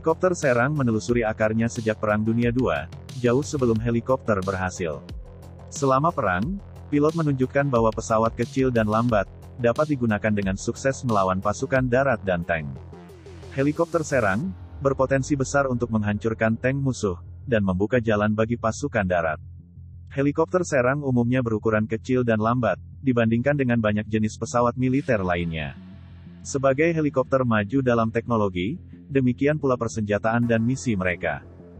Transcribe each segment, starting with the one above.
Helikopter Serang menelusuri akarnya sejak Perang Dunia II, jauh sebelum helikopter berhasil. Selama perang, pilot menunjukkan bahwa pesawat kecil dan lambat dapat digunakan dengan sukses melawan pasukan darat dan tank. Helikopter Serang berpotensi besar untuk menghancurkan tank musuh dan membuka jalan bagi pasukan darat. Helikopter Serang umumnya berukuran kecil dan lambat dibandingkan dengan banyak jenis pesawat militer lainnya. Sebagai helikopter maju dalam teknologi, demikian pula persenjataan dan misi mereka.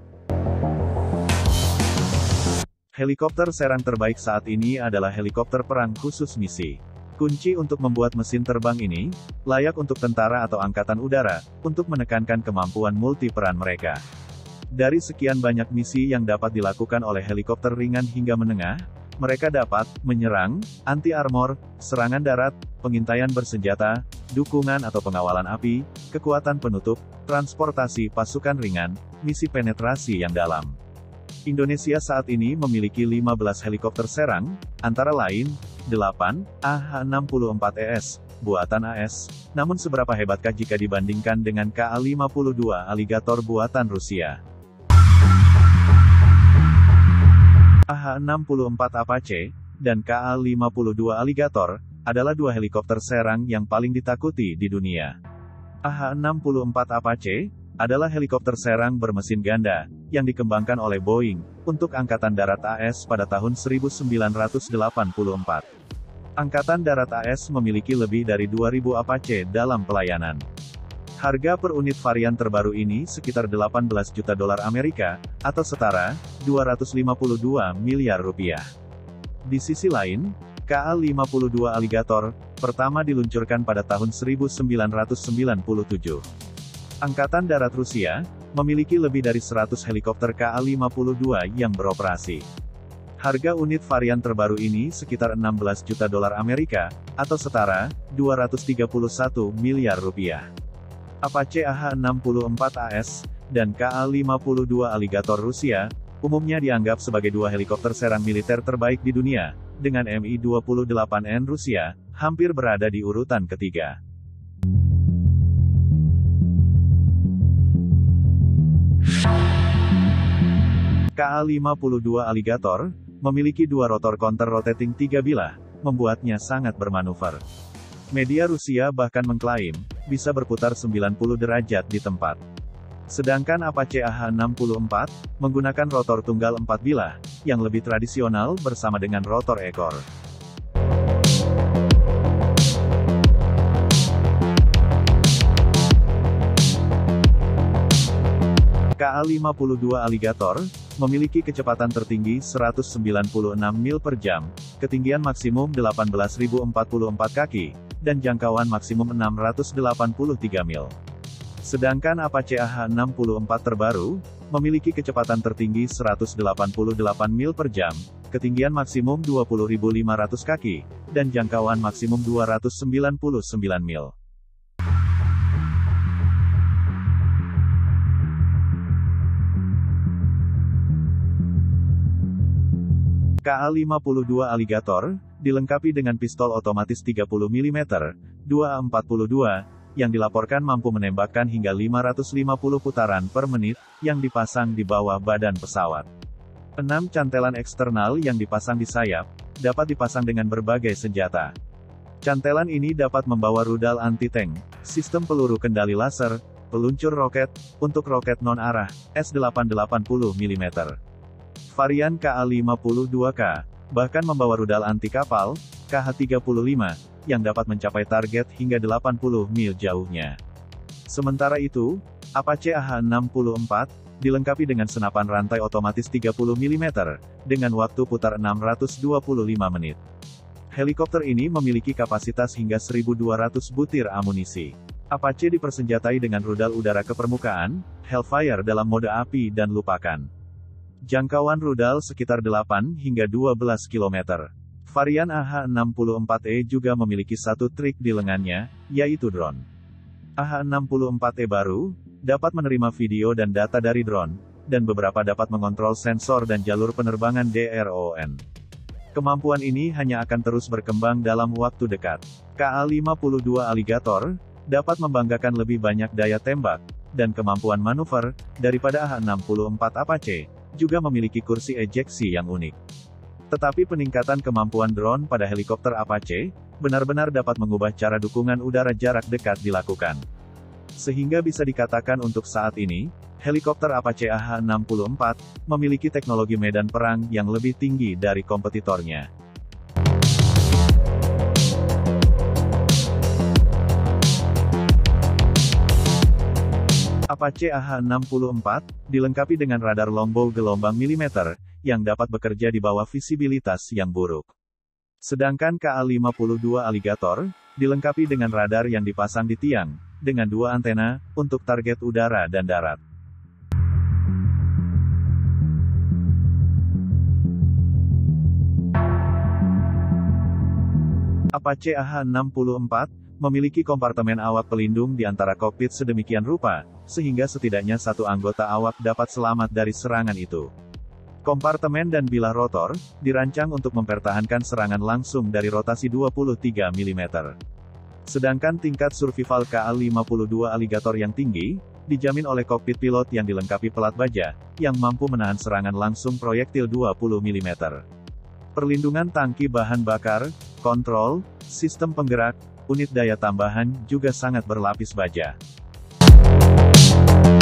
Helikopter Serang terbaik saat ini adalah helikopter perang khusus misi. Kunci untuk membuat mesin terbang ini layak untuk tentara atau angkatan udara untuk menekankan kemampuan multiperan mereka. Dari sekian banyak misi yang dapat dilakukan oleh helikopter ringan hingga menengah, mereka dapat menyerang, anti-armor, serangan darat, pengintaian bersenjata, dukungan atau pengawalan api, kekuatan penutup, transportasi pasukan ringan, misi penetrasi yang dalam. Indonesia saat ini memiliki 15 helikopter Serang, antara lain, 8 AH-64ES, buatan AS, namun seberapa hebatkah jika dibandingkan dengan KA-52 Alligator buatan Rusia? AH-64 Apache dan KA-52 Alligator adalah dua helikopter Serang yang paling ditakuti di dunia. AH-64 Apache adalah helikopter Serang bermesin ganda yang dikembangkan oleh Boeing untuk Angkatan Darat AS pada tahun 1984. Angkatan Darat AS memiliki lebih dari 2.000 Apache dalam pelayanan. Harga per unit varian terbaru ini sekitar 18 juta dolar Amerika, atau setara, 252 miliar rupiah. Di sisi lain, KA-52 Alligator, pertama diluncurkan pada tahun 1997. Angkatan Darat Rusia, memiliki lebih dari 100 helikopter KA-52 yang beroperasi. Harga unit varian terbaru ini sekitar 16 juta dolar Amerika, atau setara, 231 miliar rupiah. Apache AH-64 AS dan KA-52 Alligator Rusia umumnya dianggap sebagai dua helikopter Serang militer terbaik di dunia, dengan Mi-28N Rusia hampir berada di urutan ketiga. KA-52 Alligator memiliki dua rotor counter-rotating 3 bilah, membuatnya sangat bermanuver. Media Rusia bahkan mengklaim bisa berputar 90 derajat di tempat. Sedangkan Apache AH-64 menggunakan rotor tunggal 4 bilah yang lebih tradisional bersama dengan rotor ekor. KA-52 Alligator memiliki kecepatan tertinggi 196 mil per jam, ketinggian maksimum 18.044 kaki, dan jangkauan maksimum 683 mil. Sedangkan Apache AH-64 terbaru memiliki kecepatan tertinggi 188 mil per jam, ketinggian maksimum 20.500 kaki, dan jangkauan maksimum 299 mil. KA-52 Alligator dilengkapi dengan pistol otomatis 30 mm, 2A42, yang dilaporkan mampu menembakkan hingga 550 putaran per menit, yang dipasang di bawah badan pesawat. 6 cantelan eksternal yang dipasang di sayap, dapat dipasang dengan berbagai senjata. Cantelan ini dapat membawa rudal anti-tank, sistem peluru kendali laser, peluncur roket, untuk roket non-arah, S-880 mm. Varian KA-52K bahkan membawa rudal anti-kapal, KH-35, yang dapat mencapai target hingga 80 mil jauhnya. Sementara itu, Apache AH-64 dilengkapi dengan senapan rantai otomatis 30 mm, dengan waktu putar 625 menit. Helikopter ini memiliki kapasitas hingga 1.200 butir amunisi. Apache dipersenjatai dengan rudal udara ke permukaan, Hellfire dalam mode api dan lupakan. Jangkauan rudal sekitar 8 hingga 12 km. Varian AH-64E juga memiliki satu trik di lengannya, yaitu drone. AH-64E baru dapat menerima video dan data dari drone, dan beberapa dapat mengontrol sensor dan jalur penerbangan drone. Kemampuan ini hanya akan terus berkembang dalam waktu dekat. KA-52 Alligator dapat membanggakan lebih banyak daya tembak, dan kemampuan manuver, daripada AH-64 Apache, juga memiliki kursi ejeksi yang unik. Tetapi peningkatan kemampuan drone pada helikopter Apache, benar-benar dapat mengubah cara dukungan udara jarak dekat dilakukan. Sehingga bisa dikatakan untuk saat ini, helikopter Apache AH-64, memiliki teknologi medan perang yang lebih tinggi dari kompetitornya. Apache AH-64, dilengkapi dengan radar longbow gelombang milimeter, yang dapat bekerja di bawah visibilitas yang buruk. Sedangkan KA-52 Alligator, dilengkapi dengan radar yang dipasang di tiang, dengan 2 antena, untuk target udara dan darat. Apache AH-64, memiliki kompartemen awak pelindung di antara kokpit sedemikian rupa, sehingga setidaknya satu anggota awak dapat selamat dari serangan itu. Kompartemen dan bilah rotor, dirancang untuk mempertahankan serangan langsung dari rotasi 23 mm. Sedangkan tingkat survival KA-52 Alligator yang tinggi, dijamin oleh kokpit pilot yang dilengkapi pelat baja, yang mampu menahan serangan langsung proyektil 20 mm. Perlindungan tangki bahan bakar, kontrol, sistem penggerak, unit daya tambahan, juga sangat berlapis baja.